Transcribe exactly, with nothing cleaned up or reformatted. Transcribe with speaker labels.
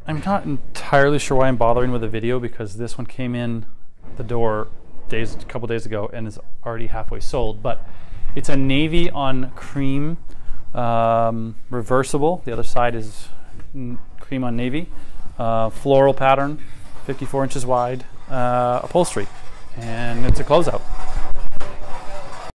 Speaker 1: I'm not entirely sure why I'm bothering with a video, because this one came in the door days, a couple days ago and is already halfway sold. But it's a navy on cream, um, reversible. The other side is cream on navy, uh, floral pattern, fifty-four inches wide, uh, upholstery, and it's a closeout.